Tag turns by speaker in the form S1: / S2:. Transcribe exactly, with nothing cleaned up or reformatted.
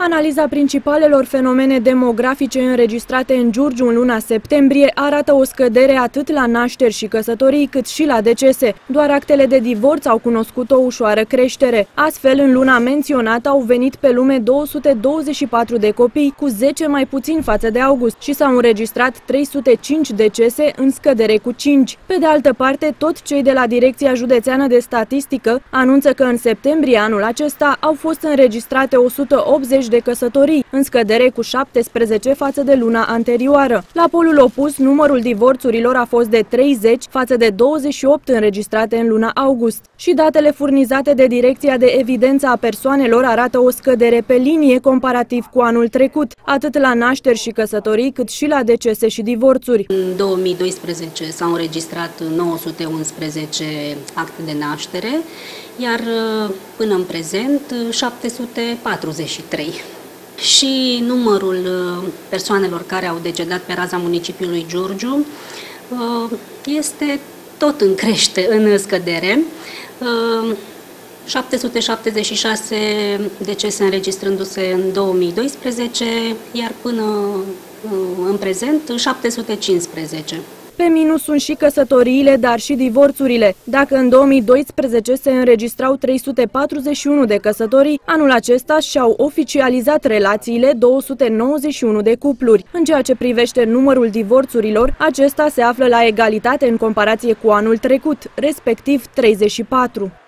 S1: Analiza principalelor fenomene demografice înregistrate în Giurgiu în luna septembrie arată o scădere atât la nașteri și căsătorii, cât și la decese. Doar actele de divorț au cunoscut o ușoară creștere. Astfel, în luna menționată au venit pe lume două sute douăzeci și patru de copii, cu zece mai puțin față de august, și s-au înregistrat trei sute cinci decese, în scădere cu cinci. Pe de altă parte, tot cei de la Direcția Județeană de Statistică anunță că în septembrie anul acesta au fost înregistrate o sută optzeci de căsătorii, în scădere cu șaptesprezece față de luna anterioară. La polul opus, numărul divorțurilor a fost de treizeci față de douăzeci și opt înregistrate în luna august. Și datele furnizate de Direcția de Evidență a Persoanelor arată o scădere pe linie comparativ cu anul trecut, atât la nașteri și căsătorii, cât și la decese și divorțuri.
S2: În două mii doisprezece s-au înregistrat nouă sute unsprezece acte de naștere, iar până în prezent șapte sute patruzeci și trei. Și numărul persoanelor care au decedat pe raza municipiului Giurgiu este tot în crește, în scădere. șapte sute șaptezeci și șase decese înregistrându-se în două mii doisprezece, iar până în prezent șapte sute cincisprezece.
S1: Pe minus sunt și căsătoriile, dar și divorțurile. Dacă în două mii doisprezece se înregistrau trei sute patruzeci și unu de căsătorii, anul acesta și-au oficializat relațiile două sute nouăzeci și unu de cupluri. În ceea ce privește numărul divorțurilor, acesta se află la egalitate în comparație cu anul trecut, respectiv treizeci și patru.